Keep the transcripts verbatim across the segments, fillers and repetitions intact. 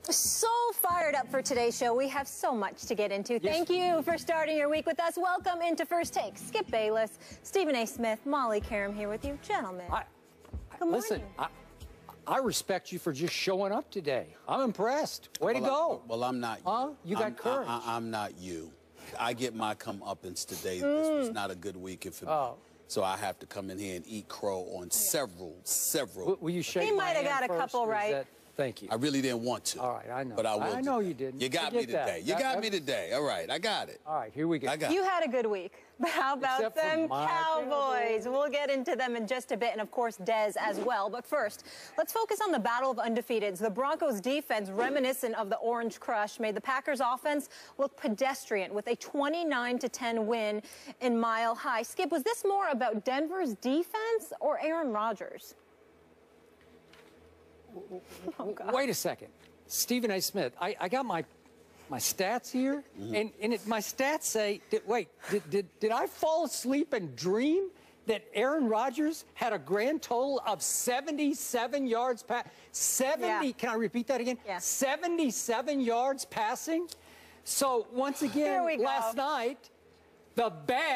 So fired up for today's show. We have so much to get into. Thank you for starting your week with us. Welcome into First Take. Skip Bayless, Stephen A. Smith, Molly Karam here with you. Gentlemen, I, good morning. Listen, I, I respect you for just showing up today. I'm impressed. Way well, to go. I, well, I'm not you. Huh? You got I'm, courage. I, I, I'm not you. I get my comeuppance today. Mm. This was not a good weekend for me. Oh. So I have to come in here and eat crow on yeah. several, several. W will you shake He my might have got a first, couple right. That, thank you. I really didn't want to. All right, I know. But I will. I know you didn't. You got me today. That. You that, got that, me today. All right, I got it. All right, here we go. I got You it. had a good week. But how about Except for them my Cowboys? Cowboys. We'll get into them in just a bit, and of course, Dez as well. But first, let's focus on the battle of undefeateds. The Broncos defense, reminiscent of the Orange Crush, made the Packers offense look pedestrian with a twenty-nine to ten win in Mile High. Skip, was this more about Denver's defense or Aaron Rodgers? Oh, wait a second. Stephen A. Smith, I, I got my my stats here, mm-hmm. and, and it, my stats say, did, wait, did, did, did I fall asleep and dream that Aaron Rodgers had a grand total of seventy-seven yards pass? seventy, yeah. Can I repeat that again? Yeah. seventy-seven yards passing? So, once again, last go. night, the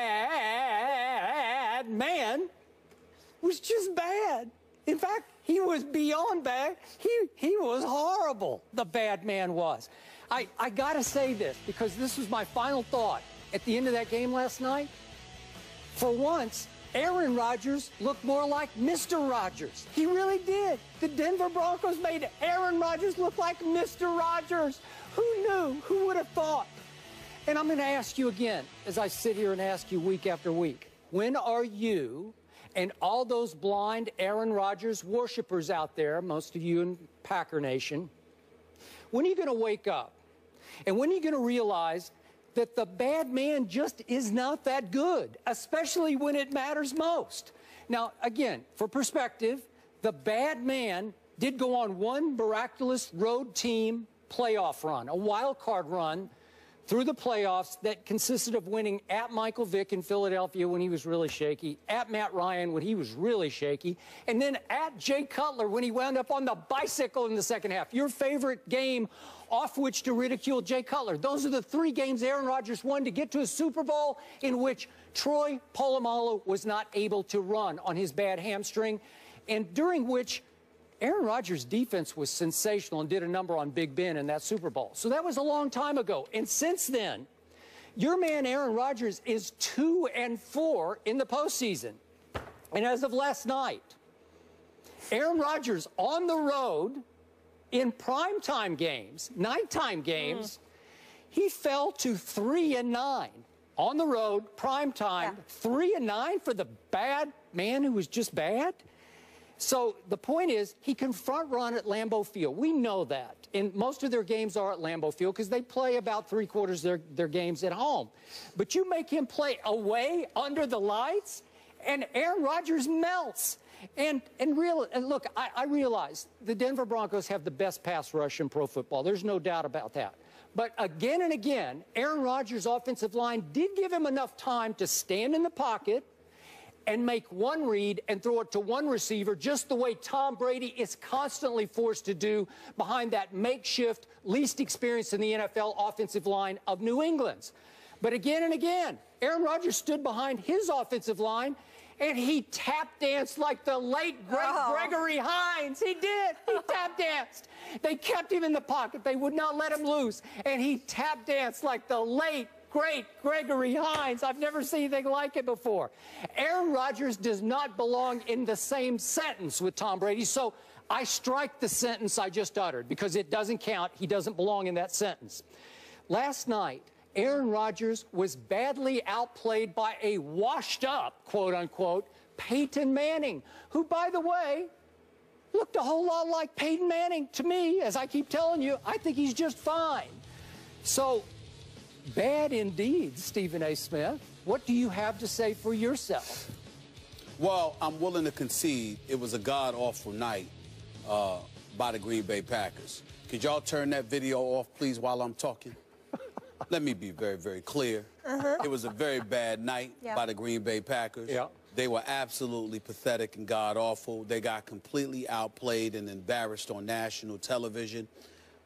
bad man was just bad. In fact, he was beyond bad. He, he was horrible, the bad man was. I, I got to say this, because this was my final thought at the end of that game last night. For once, Aaron Rodgers looked more like Mister Rogers. He really did. The Denver Broncos made Aaron Rodgers look like Mister Rogers. Who knew? Who would have thought? And I'm going to ask you again, as I sit here and ask you week after week, when are you and all those blind Aaron Rodgers worshipers out there, most of you in Packer Nation, when are you going to wake up? And when are you going to realize that the bad man just is not that good, especially when it matters most? Now, again, for perspective, the bad man did go on one miraculous road team playoff run, a wild card run through the playoffs that consisted of winning at Michael Vick in Philadelphia when he was really shaky, at Matt Ryan when he was really shaky, and then at Jay Cutler when he wound up on the bicycle in the second half. Your favorite game off which to ridicule Jay Cutler. Those are the three games Aaron Rodgers won to get to a Super Bowl in which Troy Polamalu was not able to run on his bad hamstring, and during which Aaron Rodgers' defense was sensational and did a number on Big Ben in that Super Bowl. So that was a long time ago. And since then, your man Aaron Rodgers is two and four in the postseason. And as of last night, Aaron Rodgers on the road in primetime games, nighttime games, mm. he fell to three and nine on the road, primetime, yeah. three and nine for the bad man who was just bad. So the point is, he can front run at Lambeau Field. We know that. And most of their games are at Lambeau Field because they play about three quarters of their, their games at home. But you make him play away under the lights, and Aaron Rodgers melts. And, and, real, and look, I, I realize the Denver Broncos have the best pass rush in pro football. There's no doubt about that. But again and again, Aaron Rodgers' offensive line did give him enough time to stand in the pocket and make one read and throw it to one receiver, just the way Tom Brady is constantly forced to do behind that makeshift, least experienced in the N F L offensive line of New England's. But again and again, Aaron Rodgers stood behind his offensive line, and he tap danced like the late, great oh. Gregory Hines. He did. He tap danced. They kept him in the pocket. They would not let him loose, and he tap danced like the late, great Gregory Hines. I've never seen anything like it before. Aaron Rodgers does not belong in the same sentence with Tom Brady, so I strike the sentence I just uttered because it doesn't count. He doesn't belong in that sentence. Last night, Aaron Rodgers was badly outplayed by a washed-up, quote-unquote, Peyton Manning, who, by the way, looked a whole lot like Peyton Manning to me. As I keep telling you, I think he's just fine. So, bad indeed, Stephen A. Smith. What do you have to say for yourself? Well, I'm willing to concede it was a god-awful night uh, by the Green Bay Packers. Could y'all turn that video off, please, while I'm talking? Let me be very, very clear. Uh-huh. It was a very bad night yeah. by the Green Bay Packers. Yeah. They were absolutely pathetic and god-awful. They got completely outplayed and embarrassed on national television.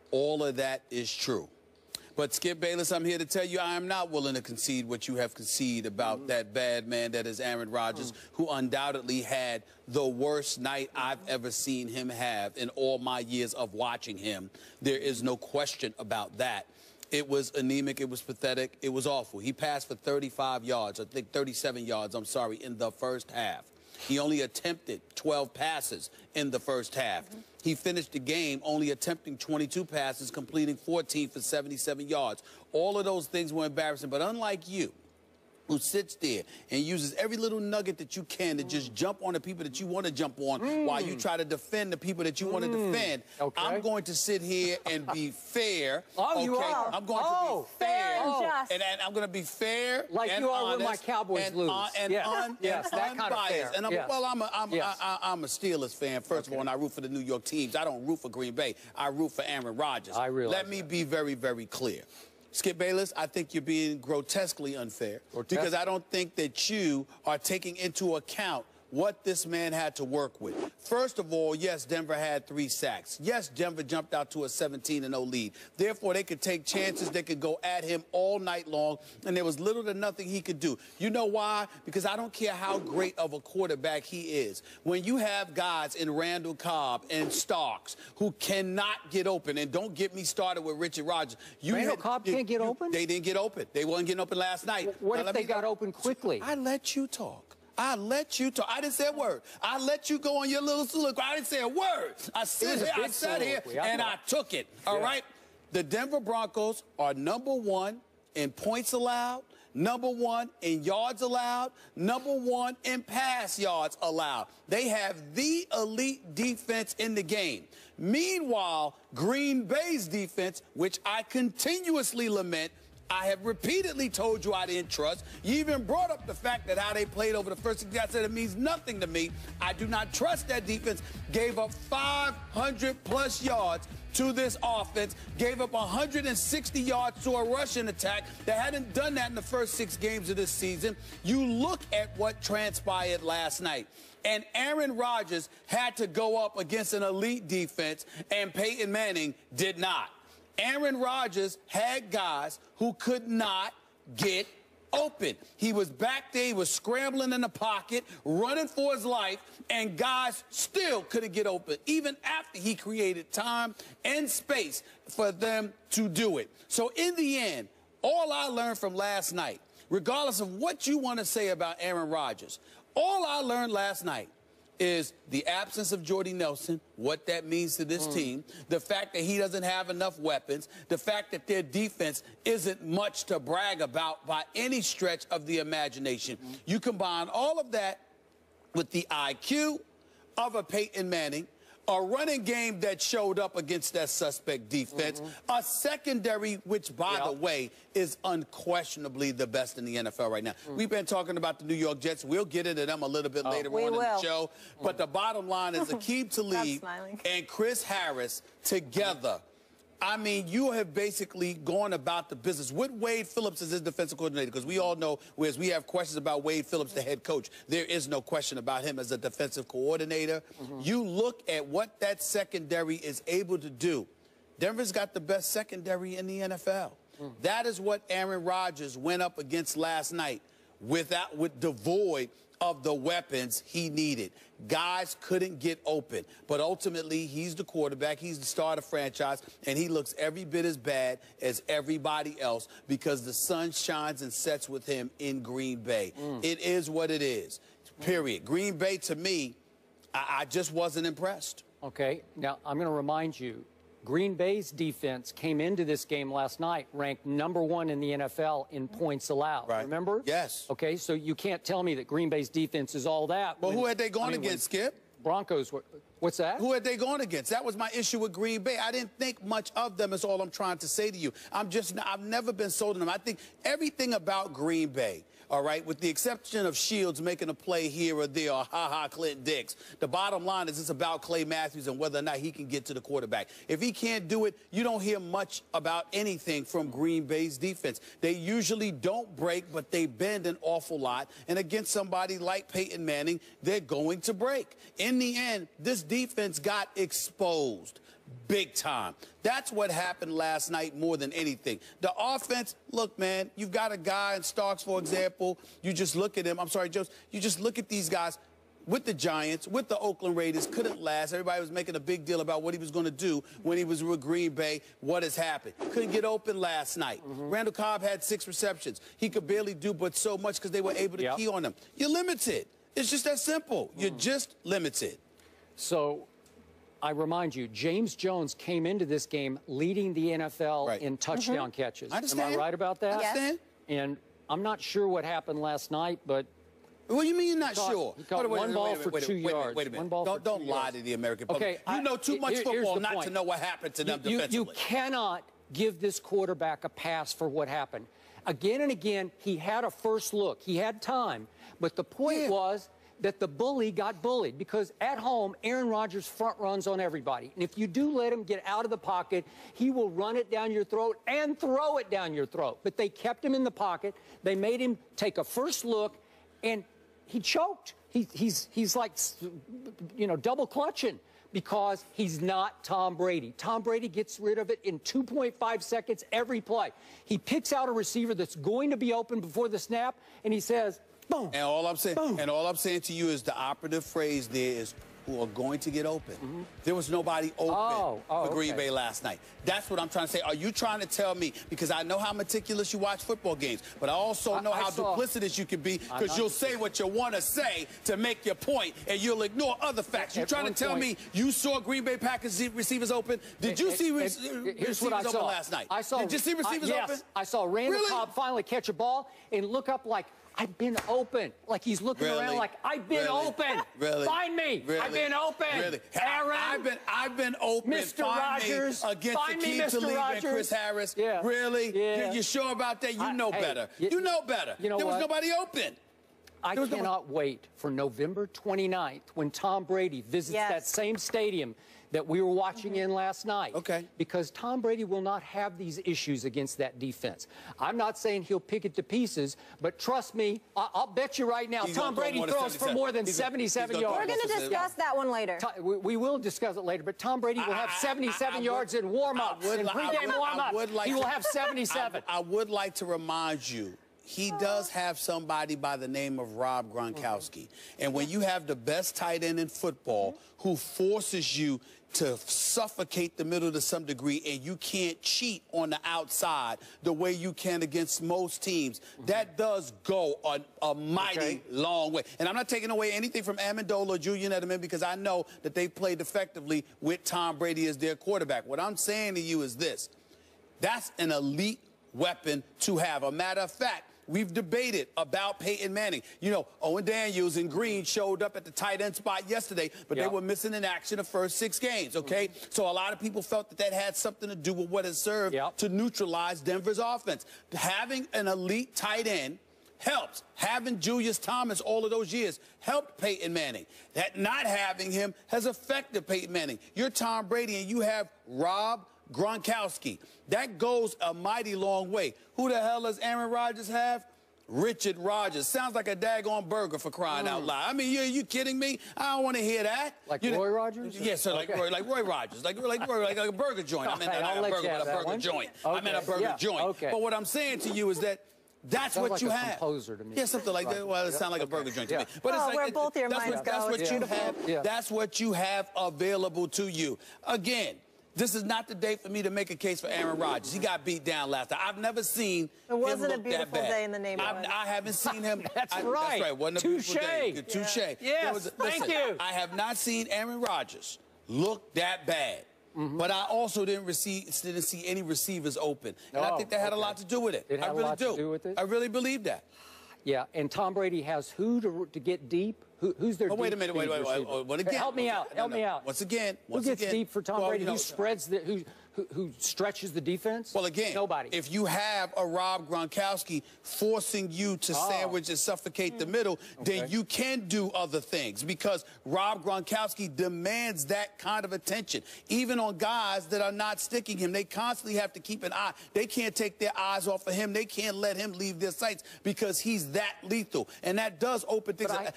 All of that is true. But, Skip Bayless, I'm here to tell you I am not willing to concede what you have conceded about mm. that bad man that is Aaron Rodgers, mm. who undoubtedly had the worst night I've ever seen him have in all my years of watching him. There is no question about that. It was anemic. It was pathetic. It was awful. He passed for thirty-five yards, I think thirty-seven yards, I'm sorry, in the first half. He only attempted twelve passes in the first half. Mm-hmm. He finished the game only attempting twenty-two passes, completing fourteen for seventy-seven yards. All of those things were embarrassing, but unlike you, who sits there and uses every little nugget that you can to mm. just jump on the people that you want to jump on mm. while you try to defend the people that you mm. want to defend. Okay. I'm going to sit here and be fair. Oh, okay? you are. I'm going oh, to be fair. fair and, just. and, and I'm going to be fair like and you are honest when my Cowboys and, lose. Uh, and yes, un, yes and that unbiased. kind of fair. And I'm, yes. well, I'm a, I'm, yes. I, I, I'm a Steelers fan, first okay. of all, and I root for the New York teams. I don't root for Green Bay. I root for Aaron Rodgers. I realize Let me that. be very, very clear. Skip Bayless, I think you're being grotesquely unfair Grotesque. because I don't think that you are taking into account what this man had to work with. First of all, yes, Denver had three sacks. Yes, Denver jumped out to a seventeen and oh lead. Therefore, they could take chances. They could go at him all night long, and there was little to nothing he could do. You know why? Because I don't care how great of a quarterback he is. When you have guys in Randall Cobb and Starks who cannot get open, and don't get me started with Richard Rodgers. You Randall had, Cobb you, can't get you, open? They didn't get open. They weren't getting open last night. What now, if they got go. open quickly? I let you talk. I let you talk. I didn't say a word. I let you go on your little soliloquy. I didn't say a word. I sit here, I sat here, and I took it. All yeah. right? The Denver Broncos are number one in points allowed, number one in yards allowed, number one in pass yards allowed. They have the elite defense in the game. Meanwhile, Green Bay's defense, which I continuously lament, I have repeatedly told you I didn't trust. You even brought up the fact that how they played over the first six. I said it means nothing to me. I do not trust that defense. Gave up five hundred plus yards to this offense. Gave up one hundred sixty yards to a rushing attack that hadn't done that in the first six games of this season. You look at what transpired last night. And Aaron Rodgers had to go up against an elite defense, and Peyton Manning did not. Aaron Rodgers had guys who could not get open. He was back there, he was scrambling in the pocket, running for his life, and guys still couldn't get open, even after he created time and space for them to do it. So in the end, all I learned from last night, regardless of what you want to say about Aaron Rodgers, all I learned last night is the absence of Jordy Nelson, what that means to this mm. team, the fact that he doesn't have enough weapons, the fact that their defense isn't much to brag about by any stretch of the imagination. Mm. You combine all of that with the I Q of a Peyton Manning, a running game that showed up against that suspect defense, mm-hmm. a secondary which, by yep. the way, is unquestionably the best in the N F L right now. Mm. We've been talking about the New York Jets. We'll get into them a little bit oh. later we on will. in the show. Mm. But the bottom line is Aqib Talib and Chris Harris together. I mean, you have basically gone about the business with Wade Phillips as his defensive coordinator, because we all know, whereas we have questions about Wade Phillips, the head coach, there is no question about him as a defensive coordinator. Mm-hmm. You look at what that secondary is able to do. Denver's got the best secondary in the N F L. Mm. That is what Aaron Rodgers went up against last night, without, with devoid of the weapons he needed. Guys couldn't get open. But ultimately, he's the quarterback. He's the star of the franchise. And he looks every bit as bad as everybody else because the sun shines and sets with him in Green Bay. Mm. It is what it is, period. Green Bay, to me, I, I just wasn't impressed. Okay. Now, I'm going to remind you, Green Bay's defense came into this game last night ranked number one in the N F L in points allowed. Right. Remember? Yes. Okay, so you can't tell me that Green Bay's defense is all that. Well, when, who had they gone I mean, against, Skip? Broncos. What's that? Who had they gone against? That was my issue with Green Bay. I didn't think much of them is all I'm trying to say to you. I'm just, I've never been sold on them. I think everything about Green Bay, all right, with the exception of Shields making a play here or there, or ha-ha Clint Dix, the bottom line is it's about Clay Matthews and whether or not he can get to the quarterback. If he can't do it, you don't hear much about anything from Green Bay's defense. They usually don't break, but they bend an awful lot. And against somebody like Peyton Manning, they're going to break. In the end, this defense got exposed. big time. That's what happened last night more than anything. The offense, look, man, you've got a guy in Starks, for example. You just look at him. I'm sorry, Joe. You just look at these guys with the Giants, with the Oakland Raiders, couldn't last. Everybody was making a big deal about what he was going to do when he was with Green Bay. What has happened? Couldn't get open last night. Mm-hmm. Randall Cobb had six receptions. He could barely do but so much because they were able to yep. key on him. You're limited. It's just that simple. Mm. You're just limited. So I remind you, James Jones came into this game leading the N F L right. in touchdown mm-hmm. catches. I understand. Am I right about that? I understand. And I'm not sure what happened last night, but what do you mean you're not he caught, sure? He caught wait, one wait, ball wait, for wait, two wait, yards. Wait a minute. One ball don't for don't two lie yards. to the American public. Okay, you I, know too much here, football not to know what happened to them you, defensively. You cannot give this quarterback a pass for what happened. Again and again, he had a first look. He had time. But the point yeah. was that the bully got bullied because at home, Aaron Rodgers front runs on everybody. And if you do let him get out of the pocket, he will run it down your throat and throw it down your throat. But they kept him in the pocket. They made him take a first look, and he choked. He, he's, he's like, you know, double clutching because he's not Tom Brady. Tom Brady gets rid of it in two point five seconds every play. He picks out a receiver that's going to be open before the snap, and he says, boom. And all I'm saying, boom. and all I'm saying to you is the operative phrase there is who are going to get open. Mm-hmm. There was nobody open oh, oh, for Green okay. Bay last night. That's what I'm trying to say. Are you trying to tell me, because I know how meticulous you watch football games, but I also know I, I how saw, duplicitous you can be because you'll say what you want to say to make your point, and you'll ignore other facts. You're trying to tell point, me you saw Green Bay Packers receivers open? Did it, you see re it, it, receivers what I open saw. last night? I saw, Did you see receivers I, yes, open? I saw Randall really? Cobb finally catch a ball and look up like, I've been open. Like he's looking really? around like, I've been really? open. Really? Find me. Really? I've been open. Really? Aaron. I've been, I've been open. Mister Find Rogers. Me against Find Akeem me, Mister Talib Rogers. and Chris Harris. Yeah. Really? Yeah. You, you sure about that? You I, know hey, better. You, you know better. You know there what? was nobody open. I there cannot no... wait for November twenty-ninth when Tom Brady visits yes. that same stadium that we were watching mm-hmm. in last night. Okay. Because Tom Brady will not have these issues against that defense. I'm not saying he'll pick it to pieces, but trust me, I I'll bet you right now, he's Tom Brady throws for more than he's seventy-seven he's yards. We're going to discuss that one later. We, we will discuss it later, but Tom Brady will have seventy-seven I, I, I yards would, in warm-ups, in pregame warm-ups. Like he will have seventy-seven. I, I would like to remind you, he does have somebody by the name of Rob Gronkowski. Mm-hmm. And when you have the best tight end in football mm-hmm. who forces you to suffocate the middle to some degree, and you can't cheat on the outside the way you can against most teams, mm-hmm. that does go a, a mighty okay. long way. And I'm not taking away anything from Amendola or Julian Edelman because I know that they played effectively with Tom Brady as their quarterback. What I'm saying to you is this. That's an elite weapon to have. A matter of fact, we've debated about Peyton Manning. You know, Owen Daniels and Green showed up at the tight end spot yesterday, but yep. they were missing in action the first six games, okay? Mm-hmm. So a lot of people felt that that had something to do with what has served yep. to neutralize Denver's offense. Having an elite tight end helps. Having Julius Thomas all of those years helped Peyton Manning. That not having him has affected Peyton Manning. You're Tom Brady and you have Rob Gronkowski. That goes a mighty long way. Who the hell does Aaron Rodgers have? Richard Rodgers. Sounds like a daggone burger for crying mm. out loud. I mean, you, are you kidding me? I don't want to hear that. Like you Roy know, Rogers? Yes, sir, like, okay. Roy, like Roy Rogers. Like, like, Roy, like, like a burger joint. I meant hey, not a burger, but a burger one. joint. Okay. I meant a burger yeah. joint. Okay. But what I'm saying to you is that that's Sounds what like you a have. Composer to me. Yeah, something like that. Well, it sounds like okay. a burger joint to yeah. me. But well, it's like, where both your that's minds what, go. That's what It's you beautiful. have. Yeah. That's what you have available to you. Again, this is not the day for me to make a case for Aaron Rodgers. He got beat down last night. I've never seen it wasn't him look a beautiful that bad. day in the neighborhood. I, I haven't seen him. that's I, right. That's right. Wasn't a Touché. beautiful day. Touche. Yeah. Yes, was, thank listen, you. I have not seen Aaron Rodgers look that bad. Mm-hmm. But I also didn't receive, didn't see any receivers open. And oh, I think that had okay. a lot to do with it. It had I really a lot do. to do with it? I really believe that. Yeah, and Tom Brady has who to, to get deep? Who, who's their oh, wait deep a minute, wait, wait, wait, wait, wait. Again, help me out, help no, me no. out. Once again, once who gets again, deep for Tom well, Brady? you know, who spreads the, who, who, who stretches the defense? Well, again, nobody. If you have a Rob Gronkowski forcing you to oh. sandwich and suffocate mm. the middle, okay. then you can do other things because Rob Gronkowski demands that kind of attention. Even on guys that are not sticking him, they constantly have to keep an eye. They can't take their eyes off of him. They can't let him leave their sights because he's that lethal. And that does open things up. I, I, Ask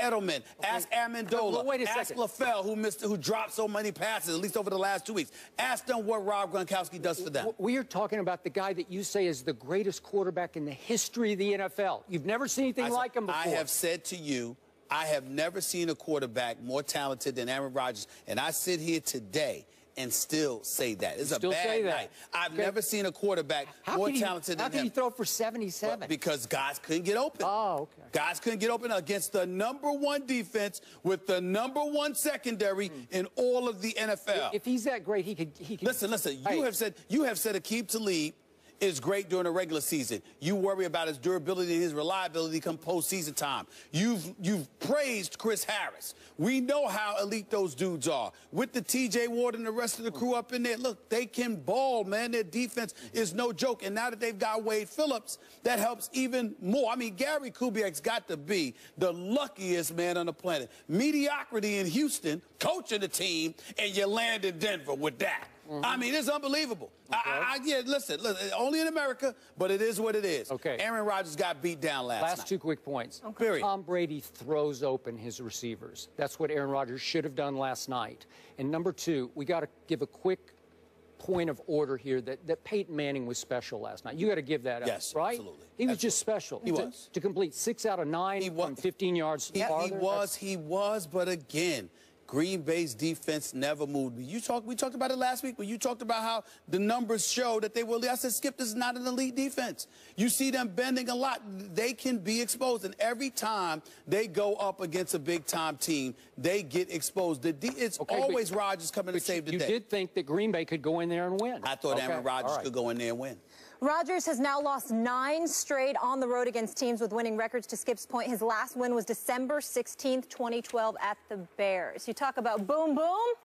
Edelman. Ask Amendola. Well, wait a ask second. LaFell, who missed, who dropped so many passes, at least over the last two weeks. Ask them what Rob Gronkowski does for them. We are talking about the guy that you say is the greatest quarterback in the history of the N F L. You've never seen anything I like him before. I have said to you, I have never seen a quarterback more talented than Aaron Rodgers, and I sit here today and still say that. It's You a still bad say that. night. I've Okay. never seen a quarterback How more can he- talented How than can him. he throw for seventy-seven? Well, because guys couldn't get open. Oh, okay. Guys couldn't get open against the number one defense with the number one secondary Hmm. in all of the N F L. If he's that great, he could. He could Listen, listen. You Hey. have said you have said Aqib Talib is great during the regular season. You worry about his durability and his reliability come postseason time. You've you've praised Chris Harris. We know how elite those dudes are. With the T J Ward and the rest of the crew up in there, look, they can ball, man. Their defense is no joke. And now that they've got Wade Phillips, that helps even more. I mean, Gary Kubiak's got to be the luckiest man on the planet. Mediocrity in Houston, coaching the team, and you land in Denver with that. Mm-hmm. I mean, it's unbelievable. Okay. I, I, yeah, listen, listen, only in America, but it is what it is. Okay. Aaron Rodgers got beat down last, Last night. two quick points. Okay. Period. Tom Brady throws open his receivers. That's what Aaron Rodgers should have done last night. And number two, we got to give a quick point of order here that, that Peyton Manning was special last night. You got to give that up, Yes, right? absolutely. He was Absolutely. just special. He to, was. To complete six out of nine He was. from fifteen yards He, farther. he was, he was, but again, Green Bay's defense never moved. You talked, we talked about it last week, but you talked about how the numbers show that they will. I said, Skip, this is not an elite defense. You see them bending a lot. They can be exposed, and every time they go up against a big-time team, they get exposed. The de it's Okay, always but, Rodgers coming to save the you day. You did think that Green Bay could go in there and win. I thought okay. Aaron Rodgers right. could go in there and win. Rodgers has now lost nine straight on the road against teams with winning records. To Skip's point, his last win was December sixteenth, twenty twelve at the Bears. You talk about boom, boom.